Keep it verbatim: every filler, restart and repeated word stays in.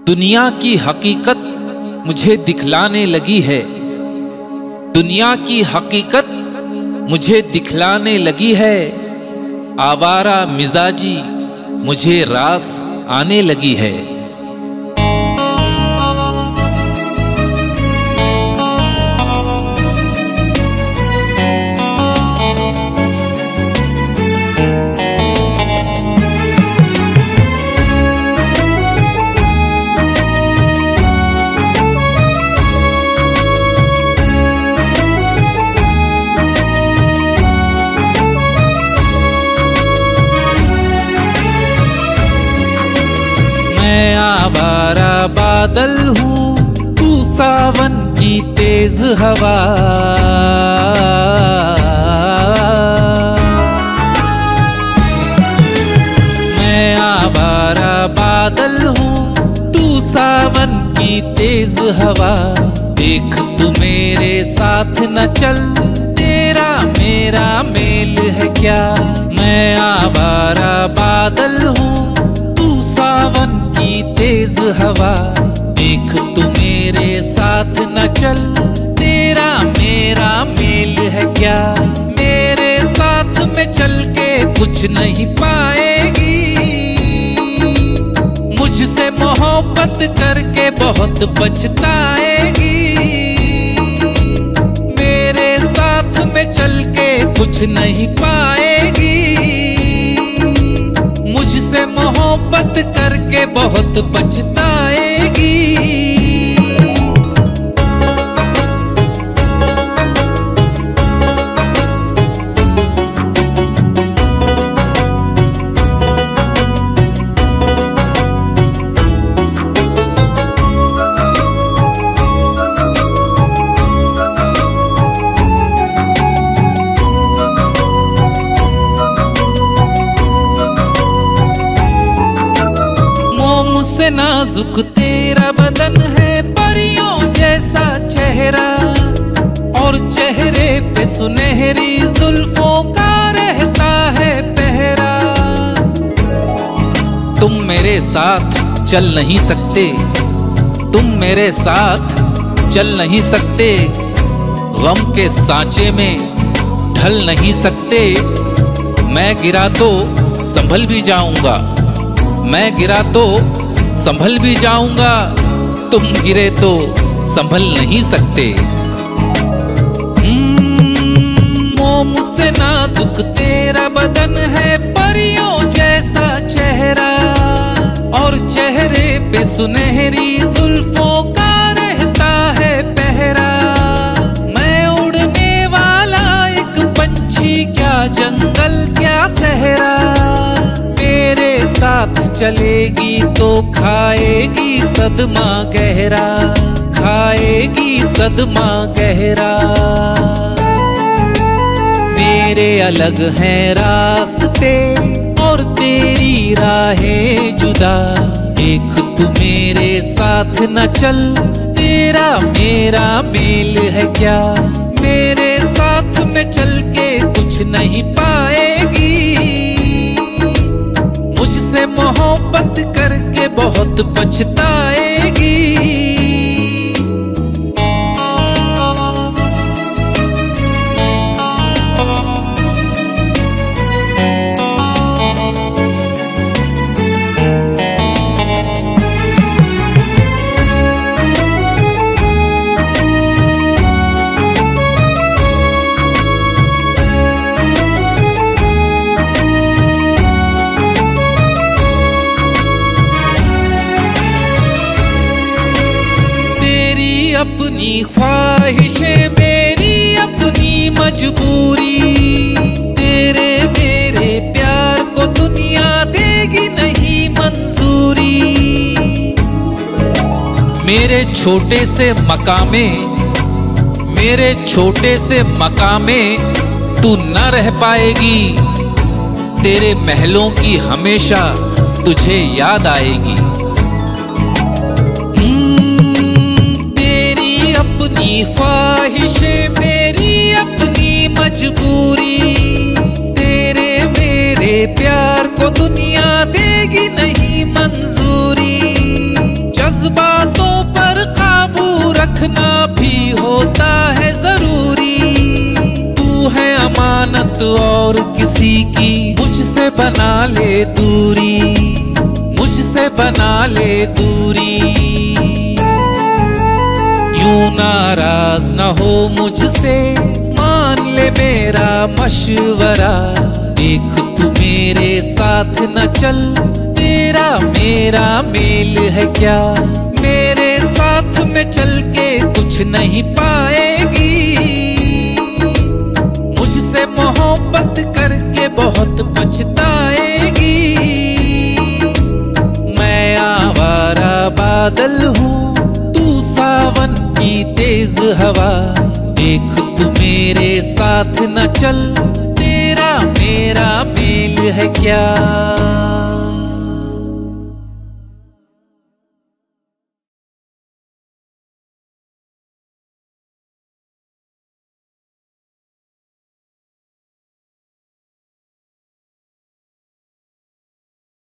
दुनिया की हकीकत मुझे दिखलाने लगी है, दुनिया की हकीकत मुझे दिखलाने लगी है। आवारा मिजाजी मुझे रास आने लगी है। मैं आवारा बादल हूँ, तू सावन की तेज हवा। मैं आवारा बादल हूँ, तू सावन की तेज हवा। देख तू मेरे साथ न चल, तेरा मेरा मेल है क्या। मैं आवारा बादल हूँ, सावन की तेज हवा। देख तू मेरे साथ न चल, तेरा मेरा मेल है क्या। मेरे साथ में चल के कुछ नहीं पाएगी, मुझसे मोहब्बत करके बहुत पछताएगी। मेरे साथ में चल के कुछ नहीं पाएगी, मुझसे मोहब्बत करके बहुत पछताएगी। से नाजुक तेरा बदन है, परियों जैसा चेहरा, और चेहरे पे सुनहरी जुल्फों का रहता है पहरा। तुम मेरे साथ चल नहीं सकते, तुम मेरे साथ चल नहीं सकते, गम के सांचे में ढल नहीं सकते। मैं गिरा तो संभल भी जाऊंगा, मैं गिरा तो संभल भी जाऊंगा, तुम गिरे तो संभल नहीं सकते। मोम से नाजुक तेरा बदन है, परियों जैसा चेहरा, और चेहरे पे सुनहरी जुल्फों का रहता है पहरा। मैं उड़ने वाला एक पंछी, क्या जंगल क्या सहरा। मेरे साथ चलेगी तो खाएगी सदमा गहरा, खाएगी सदमा गहरा। मेरे अलग हैं रास्ते और तेरी राहें जुदा। देख तू मेरे साथ न चल, तेरा मेरा मेल है क्या। मेरे साथ में चल के कुछ नहीं पाएगी, मुझसे मोहब्बत करके बहुत पछताएगी। अपनी ख्वाहिशें मेरी अपनी मजबूरी, तेरे मेरे प्यार को दुनिया देगी नहीं मंजूरी। मेरे छोटे से मकामे, मेरे छोटे से मकामे तू न रह पाएगी। तेरे महलों की हमेशा तुझे याद आएगी। अपनी ख्वाहिशें मेरी अपनी मजबूरी, तेरे मेरे प्यार को दुनिया देगी नहीं मंजूरी। चाहत और किसी की, मुझसे बना ले दूरी, मुझसे बना ले दूरी। यूं नाराज न हो मुझसे, मान ले मेरा मशवरा। देख तू मेरे साथ न चल, तेरा मेरा मेल है क्या। मेरे साथ में चल के कुछ नहीं पाएगी, मुझसे मोहब्बत करके बहुत पछताएगी। मैं आवारा बादल हूँ, तू सावन की तेज हवा। देख तू मेरे साथ न चल, तेरा मेरा मेल है क्या।